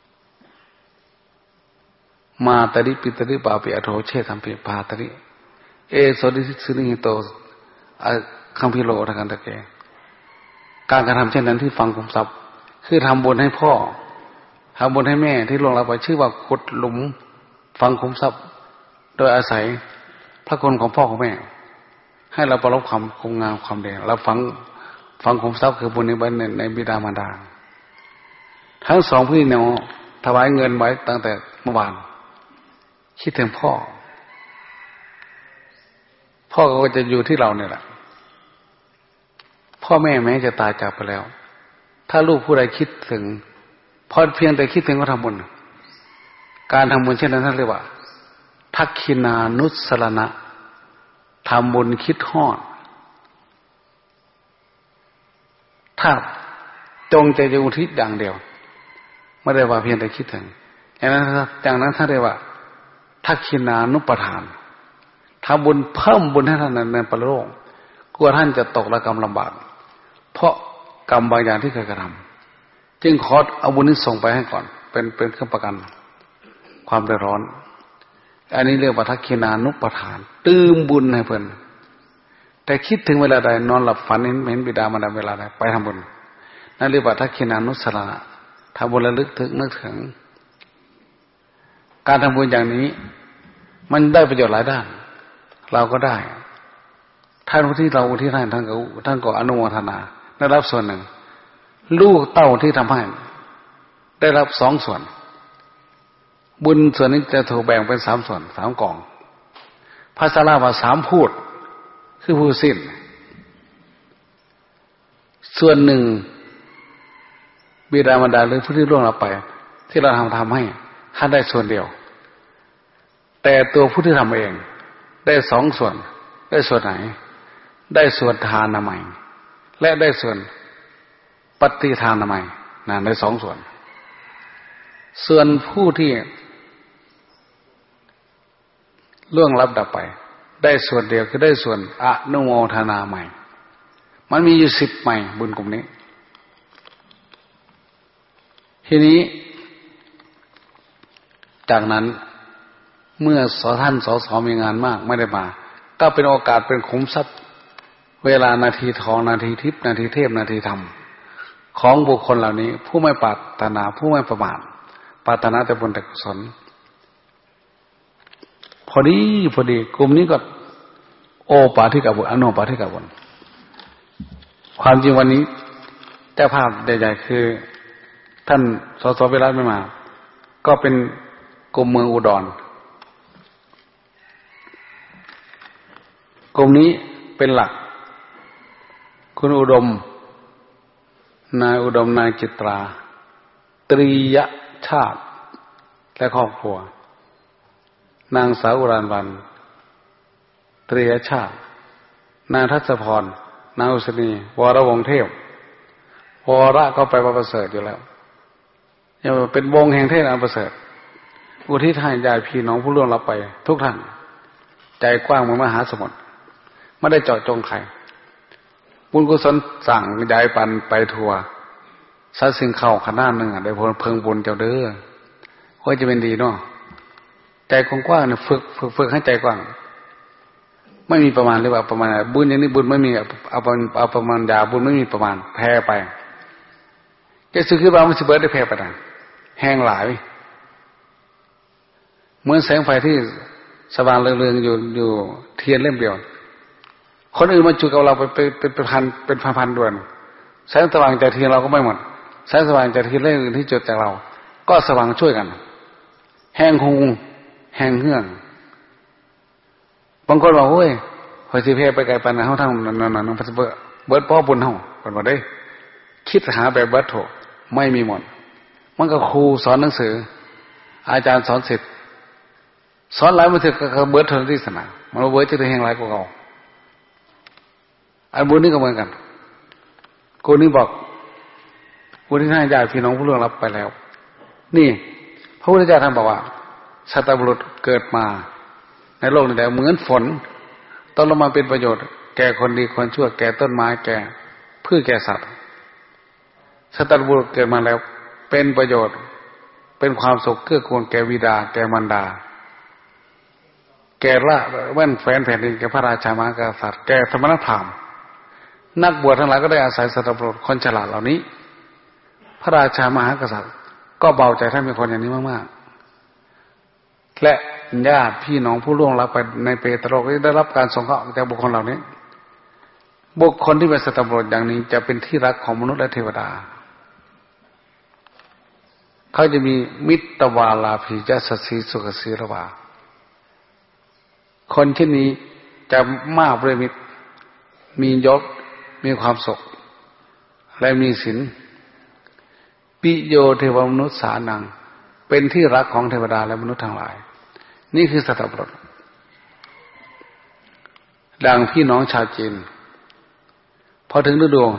มาตริปิตริปาปิอโทเชธัมปิปาตริเอโสดิสินิโตคัมภิโลทกันตะเกการกระทำเช่นนั้นที่ฝังขุมทรัพย์คือทำบุญให้พ่อทำบุญให้แม่ที่ล่วงลับไปชื่อว่าขุดหลุมฝังขุมทรัพย์โดยอาศัยพระคุณของพ่อของแม่ให้เราประลบความคงงามความดีเราฝังขุมทรัพย์คือบุญในบิดามารดาทั้งสองพี่น้องถวายเงินไว้ตั้งแต่เมื่อวานคิดถึงพ่อก็จะอยู่ที่เราเนี่ยแหละพ่อแม่แม้จะตายจากไปแล้วถ้าลูกผู้ใดคิดถึงพอเพียงแต่คิดถึงก็ทำบุญการทำบุญเช่นนั้นท่านเรียกว่าทักขินานุสรณะทำบุญคิดฮอดถ้าจงใจจะอุทิศอย่างเดียวไม่ได้ว่าเพียงแต่คิดถึงอย่างนั้นท่านเรียกว่าทักขินานุปทานทำบุญเพิ่มบุญให้ท่านในปรโลกกลัวท่านจะตกระกรรมลำบากเพราะกรรมบางอย่างที่เคยกระทำจึงขอเอาบุญนี้ส่งไปให้ก่อนเป็นเครื่องประกันความเดือดร้อนอันนี้เรียกว่าทักขินานุปทานตื่มบุญให้เพิ่นแต่คิดถึงเวลาใดนอนหลับฝันเห็นบิดามารดาเวลาใดไปทำบุญนั่นเรียกว่าทักขินานุสรณะทำบุญระลึกถึงนึกถึงการทำบุญอย่างนี้มันได้ประโยชน์หลายด้านเราก็ได้ท่านที่เราที่ท่านก็อนุโมทนาได้รับส่วนหนึ่งลูกเต้าที่ทำให้ได้รับ2 ส่วนบุญส่วนนี้จะถูกแบ่งเป็น3 ส่วน3 กองภาษาลาวว่า3 พูดคือผู้สิ้นส่วนหนึ่งบิดามารดาหรือผู้ที่ล่วงลับไปที่เราทำให้ท่านได้ส่วนเดียวแต่ตัวผู้ที่ทำเองได้2 ส่วนได้ส่วนไหนได้ส่วนทานนามัยและได้ส่วนปฏิทานนามัยได้2 ส่วนส่วนผู้ที่ล่วงลับดับไปได้ส่วนเดียวคือได้ส่วนอนุโมทนาใหม่มันมีอยู่10 ใหม่บุญกลุ่มนี้ทีนี้จากนั้นเมื่อท่านสสมีงานมากไม่ได้มาก็เป็นโอกาสเป็นขุมทรัพย์เวลานาทีทองนาทีทิพย์นาทีเทพนาทีธรรมของบุคคลเหล่านี้ผู้ไม่ปรารถนาผู้ไม่ประมาทปรารถนาแต่บุญแต่กุศลพอดีกลุ่มนี้ก็โอปาทิกบุญอโนปาทิกบุญความจริงวันนี้เจ้าภาพใหญ่ๆคือท่านสสวิรัตไม่มาก็เป็นกรมเมืองอุดรกลุ่มนี้เป็นหลักคุณอุดมนายอุดมนายจิตราตรียชาติและครอบครัวนางสาวอุรานวรรณตรียชาตินางทัศพรนางอุศนีวรวงศ์เทพวรก็ไปประเสริฐอยู่แล้วยังเป็นวงแห่งเทพอันประเสริฐอุทิศให้ญาติพี่น้องผู้ล่วงลับไปทุกท่านใจกว้างเหมือนมหาสมุทรไม่ได้เจาะจงใครบุญกุศลสั่งย้ายปันไปทัวซัดสิ่งเข้าขนาดหนึ่งได้ผลเพิ่งบุญเจ้าเด้อก็จะเป็นดีเนาะใจกว้างๆเนี่ยฝึกให้ใจกว้างไม่มีประมาณหรือว่าประมาณบุญอย่างนี้บุญไม่มีเอาประมาณยาบุญไม่มีประมาณแพ้ไปแกซื้อขึ้นมามันสิเบิร์ดได้แพ้ไปนะแห้งหลายเหมือนแสงไฟที่สว่างเรืองๆอยู่เทียนเล่มเดียวคนอื่นมาจุดกับเราเป็นพันดวงแสงสว่างจากเทียนเราก็ไม่หมดแสงสว่างจากเทียนเล่มอื่นที่จุดจากเราก็สว่างช่วยกันแห้งคงแห้งเฮื่องบางคนบอกเฮ้ยคอยสิเพไปไกลปานนั้นเฮาทั้งนั้นๆเบิดพ่อบุญเฮาเพิ่นว่าได้คิดหาแบบเบิดโถไม่มีหมดมันก็ครูสอนหนังสืออาจารย์สอนศิษย์สอนหลายมันถึงก็เบิดเท่าที่สนามันเบิดจะได้แห่งหลายกว่าเก่าอันบุญนี่ก็เหมือนกันกูนี่บอกกูที่ให้ญาติพี่น้องผู้ล่วงลับไปแล้วนี่พระพุทธเจ้าท่านบอกว่าสัตบุรุษเกิดมาในโลกนี้แล้วเหมือนฝนต้องลงมาเป็นประโยชน์แก่คนดีคนชั่วแก่ต้นไม้แก่พืชแก่สัตว์สัตบุรุษเกิดมาแล้วเป็นประโยชน์เป็นความสุขเกื้อกูลแก่บิดาแก่มารดาแก่ละแว่นแฟนแผ่นดินแก่พระราชามหากษัตริย์แก่สมณพราหมณ์นักบวชทั้งหลายก็ได้อาศัยสัตบุรุษคนฉลาดเหล่านี้พระราชามหากษัตริย์ก็เบาใจท่านเป็นคนอย่างนี้มากๆและญาติพี่น้องผู้ล่วงลับไปในเปตโลกได้รับการสงเคราะห์จากบุคคลเหล่านี้บุคคลที่เป็นสัตบุรุษอย่างนี้จะเป็นที่รักของมนุษย์และเทวดาเขาจะมีมิตรวาลาภีจะสัสสีสุขสีระวาคนที่นี้จะมากด้วยมิตรมียศมีความสุขและมีศีลปิโยเทวมนุษย์สานังเป็นที่รักของเทวดาและมนุษย์ทั้งหลายนี่คือสัตบุรุษดังพี่น้องชาวจีนพอถึงฤดู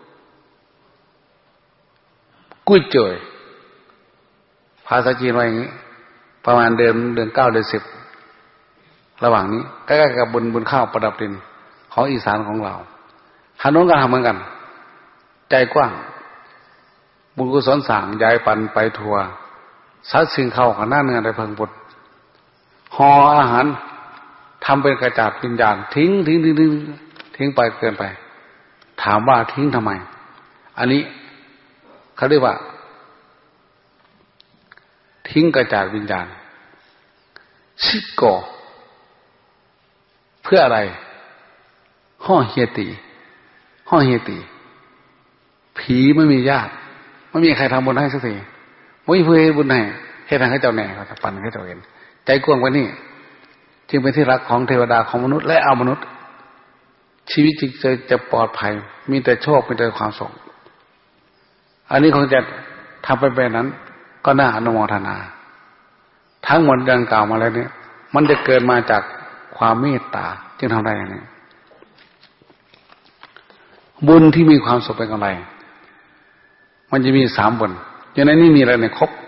กุ้ยเจยภาษาจีนว่าอย่างนี้ประมาณเดือน9 เดือน 10ระหว่างนี้ใกล้ๆกับบุญข้าวประดับดินของอีสานของเราทางโน้นก็ทำเหมือนกันใจกว้างบุญกุศลสั่งย้ายปันไปทัวซัดสิ่งเข้าขนาดเนื้อได้เพิ่งบุญห่ออาหารทำเป็นกระจาดวิญญาณทิ้งไปเกินไปถามว่าทิ้งทำไมอันนี้เขาเรียกว่าทิ้งกระจาดวิญญาณชิโกพื่ออะไรห่อเฮียตีผีไม่มีญาติไม่มีใครทำบุญให้สักทีไม่มีผู้ให้บุญให้ให้ทางให้เจ้าแน่เขาจะปั่นให้เจ้าเห็นใจกว้างกว่านี้จึงเป็นที่รักของเทวดาของมนุษย์และเอามนุษย์ชีวิตจึงจะปลอดภัยมีแต่โชคมีแต่ความสุขอันนี้คงจะทำไปแบบนั้นก็น่าอนุโมทนาทั้งหมดดังกล่าวมาแล้วเนี่ยมันจะเกิดมาจากความเมตตาจึงทำได้อย่างนี้บุญที่มีความสุขเป็นอะไรมันจะมี3บุญอย่างนั้นนี่มีอะไรในครบ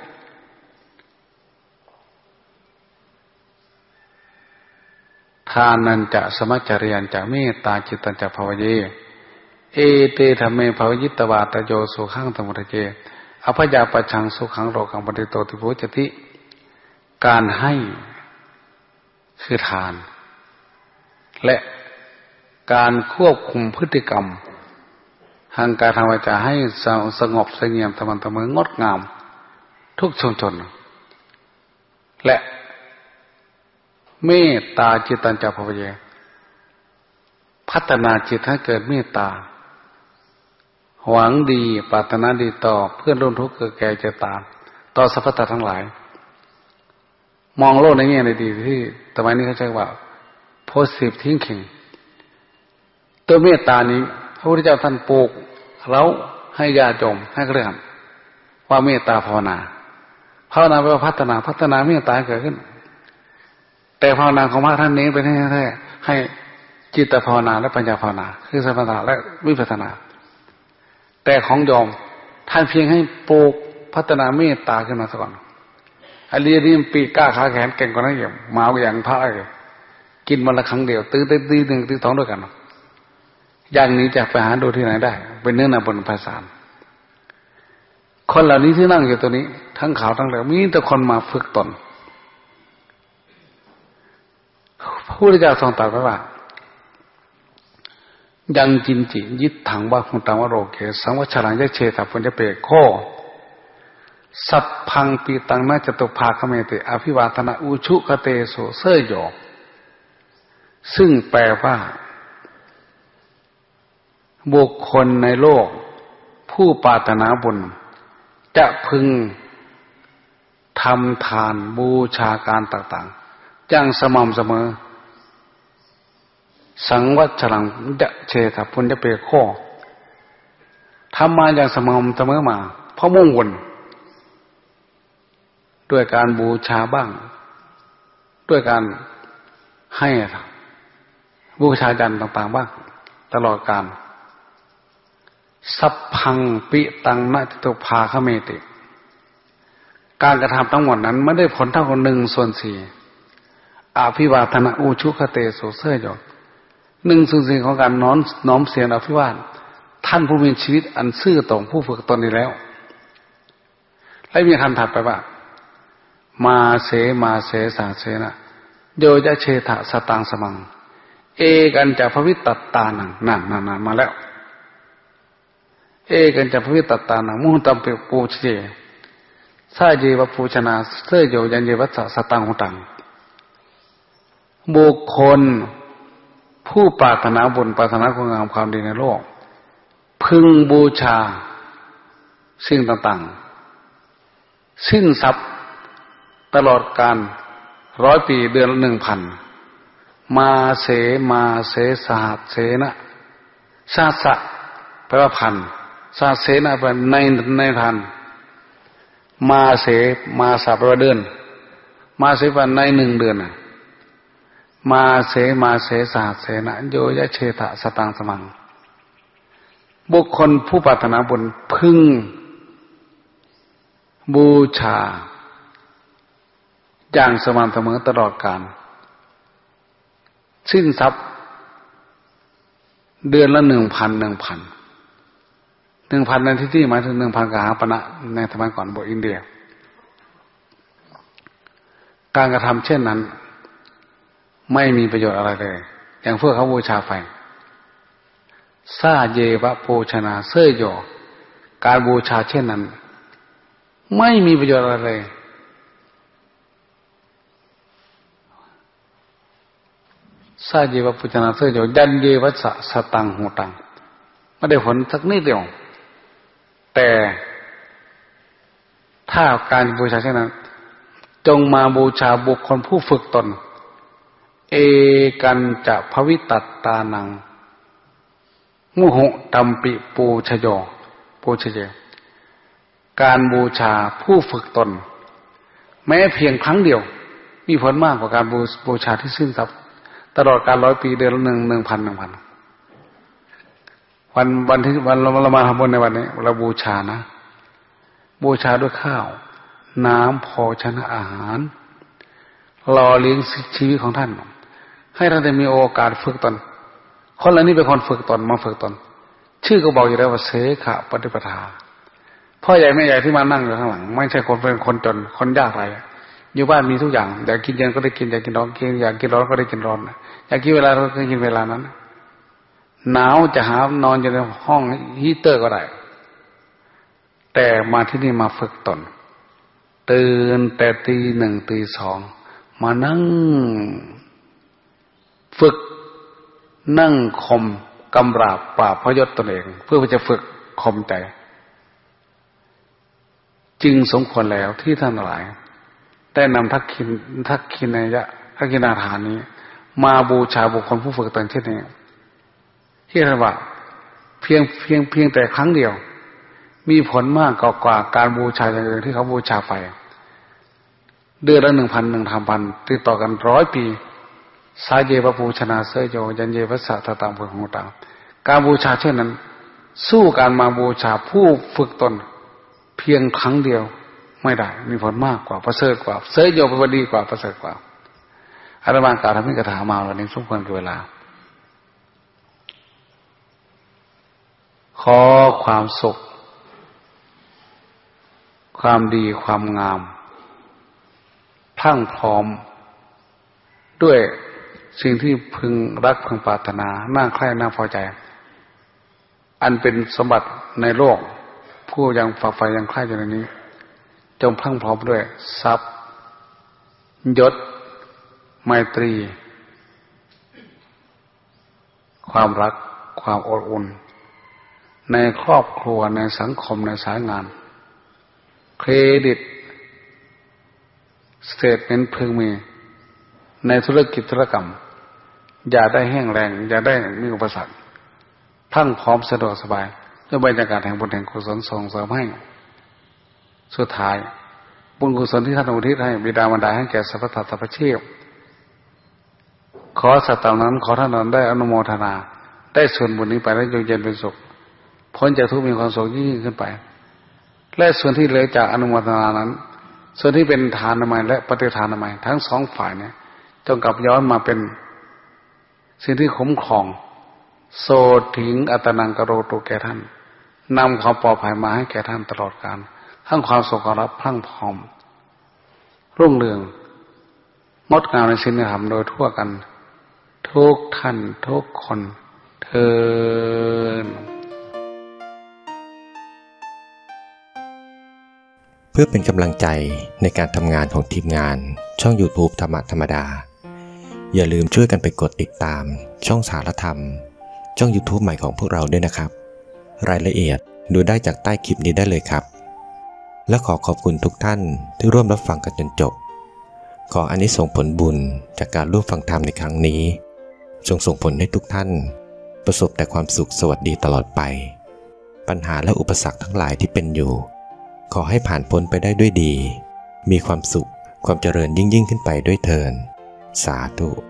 ทานันจะสมัจจริยันจะเมตตาจิตตัญจะภวเยเอเตธรรมเมภวยิตวาตโยสุขังธรรมุทเจอภยาปชังสุขังโลกังปฏิโตติโพจติการให้คือทานและการควบคุมพฤติกรรมทางการทางวาจาให้สงบเสงี่ยมสม่ำเสมองดงามทุกชุมชนและเมตตาจิตตัญจภวเยพัฒนาจิตให้เกิดเมตตาหวังดีปรารถนาดีต่อเพื่อนร่วมทุกข์เกิดแก่เจ็บตายต่อสรรพสัตว์ทั้งหลายมองโลกในแง่ดีที่สมัยนี้เขาใช้ว่า positive thinking ตัวเมตตานี้พระพุทธเจ้าท่านปลูกเราให้ญาติโยมให้เรื่องว่าเมตตาภาวนาแปลว่าพัฒนาเมตตาเกิดขึ้นแต่ภาวนาของพระท่านนี้เป็นให้จิตภาวนาและปัญญาภาวนาคือสมถะและวิปัสสนาแต่ของโยมท่านเพียงให้ปลูกพัฒนาเมตตาขึ้นมาซะก่อนอันนี้ปีกล้าขาแขนเก่งกว่านั้นอย่างมาอย่างพระกินวันละครั้งเดียวตื่นตีหนึ่งตีสองด้วยกันอย่างนี้จะไปหาดูที่ไหนได้เป็นเนื้อนาบุญไพศาลคนเหล่านี้ที่นั่งอยู่ตัวนี้ทั้งขาวทั้งเหลืองมีแต่คนมาฝึกตนพระพุทธเจ้าทรงตรัสไว้ว่ายังจินจิยิตถังว่าพุตังวโรเกสังวัชรังยะเชตปุญญเปโคสัพพังปีตังนาจตุภาคเมติอภิวาทนาอุชุคเตโสเสยโยซึ่งแปลว่าบุคคลในโลกผู้ปรารถนาบุญจะพึงทำทานบูชาการต่างๆอย่างสม่ำเสมอสังวัชรังยะเชตปุญญเปโคทำมาอย่างสม่ำเสมอมาเพราะมุ่งบุญด้วยการบูชาบ้างด้วยการให้บูชายันต่างๆบ้างตลอดกาลสัพพังปิตังนาจตุภาคเมติการกระทำทั้งหมดนั้นไม่ได้ผลเท่ากับ1/4อภิวาทนาอุชุคเตโสเสยโย1/4ของการน้อมเสียงอภิวาทท่านผู้มีชีวิตอันซื่อตรงผู้ฝึกตนนี้แล้วและมีคำถัดไปว่ามาเสสาเสนะโยจะเชทะสตังสมังเอกันจะภวิตตัตตานังนั่นมาแล้วเอกันจะภวิตตัตตานังมุหตัมเปปูเชสาเยวปูชนาเสยโยยันเยวัสสตังหุตังบุคคลผู้ปรารถนาบุญปรารถนาคุณงามความดีในโลกพึงบูชาสิ่งต่างๆสิ้นทรัพย์ตลอดการ100 ปีเดือนละ 1,000 มาเสสหัสเสนะสาสะแปลว่าพันสาเสนะแปลในพันมาเสมาสะแปลว่าเดือนมาเสแปลใน1 เดือนมาเสสหัสเสนะโยยะเชทะสตังสมังบุคคลผู้ปรารถนาบุญพึงบูชาอย่างสม่ำเสมอตลอดกาลสิ้นทรัพย์เดือนละ 1,000 ในที่หมายถึง 1,000 กหาปณะในสมัยก่อนโบอินเดียการกระทำเช่นนั้นไม่มีประโยชน์อะไรเลยอย่างพวกเขาบูชาไฟซาเยวะโภชนาเสยโยการบูชาเช่นนั้นไม่มีประโยชน์อะไรเลยซาเยวปุจนาเสยโยยันเยวัสสตังหูตังไม่ได้ผลสักนิดเดียวแต่ถ้าการบูชาเช่นนั้นจงมาบูชาบุคคลผู้ฝึกตนเอกันจะภวิตัตตานังมุหุตัมปิปูชโยปูชเยการบูชาผู้ฝึกตนแม้เพียงครั้งเดียวมีผลมากกว่าการบูชาที่สิ้นทรัพย์ตลอดการ100 ปีเดือนละ1,000วันที่เรามาทำบุญในวันนี้เราบูชานะบูชาด้วยข้าวน้ำภชนะอาหารหล่อเลี้ยงชีวิตของท่านให้ท่านได้มีโอกาสฝึกตนคนเหล่านี้เป็นคนฝึกตนมาฝึกตนชื่อก็บอกอยู่แล้วว่าเสขะปฏิปทาพ่อใหญ่แม่ใหญ่ที่มานั่งอยู่ข้างหลังไม่ใช่คนเป็นคนจนคนยากไรอยู่บ้านมีทุกอย่างอยากกินเย็นก็ได้กินอยากกินร้อนอยากกินร้อนก็ได้กินร้อนอยากกินเวลาก็กินเวลานั้นหนาวจะหานอนอยู่ในห้องฮีเตอร์ก็ได้แต่มาที่นี่มาฝึกตนตื่นแต่ตี 1 ตี 2มานั่งฝึกนั่งข่มกำราบปราบพยศตนเองเพื่อจะฝึกข่มใจจึงสมควรแล้วที่ท่านหลายได้นำทักขินาทานนี้มาบูชาบุคคลผู้ฝึกตนเช่นนี้ที่ท่านว่าเพียงแต่ครั้งเดียวมีผลมากกว่าการบูชาอย่างอื่นที่เขาบูชาไฟเดือนละ 1,000 ติดต่อกัน100 ปีสาเยวปูชนาเสยโยยันเยวัสสะตตังพุทธังตังการบูชาเช่นนั้นสู้การมาบูชาผู้ฝึกตนเพียงครั้งเดียวไม่ได้มีผลมากกว่าประเสริฐกว่าเสยโยเป็นดีกว่าประเสริฐกว่าอาตมากล่าวทำให้กถามาวันนี้สมควรกับเวลาขอความสุขความดีความงามพรั่งพร้อมด้วยสิ่งที่พึงรักพึงปรารถนาน่าใคร่น่าพอใจอันเป็นสมบัติในโลกผู้ยังฝ่าไฟยังใคร่อยู่ในนี้จงพรั่งพร้อมด้วยทรัพย์ยศไมตรีความรักความอบอุ่นในครอบครัวในสังคมในสายงานเครดิตสเตทเมนต์พึงมีในธุรกิจธุรกรรมอย่าได้แห้งแรงอย่าได้มีอุปสรรคพรั่งพร้อมสะดวกสบายด้วยบรรยากาศแห่งบุญแห่งกุศลส่งเสริมให้สุดท้ายบุญกุศลที่ท่านอุทิศให้บิดามารดาให้แก่สรรพสัตว์สรรพชีพขอสัตว์เหล่านั้นขอท่านนั้นได้อนุโมทนาได้ส่วนบุญนี้ไปแล้วอยู่เย็นเป็นสุขพ้นจากทุกข์มีความสุขยิ่งขึ้นไปและส่วนที่เหลือจากอนุโมทนานั้นส่วนที่เป็นทานนามัยและปฏิทานนามัยทั้งสองฝ่ายเนี่ยจงกลับย้อนมาเป็นสิ่งที่คุ้มครองโสถิงอัตนังกโรตุแก่ท่านนำความปลอดภัยมาให้แก่ท่านตลอดกาลทั้งความสุขความรับพรั่งพร้อมรุ่งเรืองงดงามในศีลธรรมโดยทั่วกันทุกท่านทุกคนเทอญเพื่อเป็นกำลังใจในการทำงานของทีมงานช่อง YouTube ธรรมะธรรมดาอย่าลืมช่วยกันไปกดติดตามช่องสารธรรมช่อง YouTube ใหม่ของพวกเราด้วยนะครับรายละเอียดดูได้จากใต้คลิปนี้ได้เลยครับและขอบคุณทุกท่านที่ร่วมรับฟังกันจนจบขออานิสงส์ผลบุญจากการร่วมฟังธรรมในครั้งนี้จงส่งผลให้ทุกท่านประสบแต่ความสุขสวัสดีตลอดไปปัญหาและอุปสรรคทั้งหลายที่เป็นอยู่ขอให้ผ่านพ้นไปได้ด้วยดีมีความสุขความเจริญยิ่งขึ้นไปด้วยเถิดสาธุ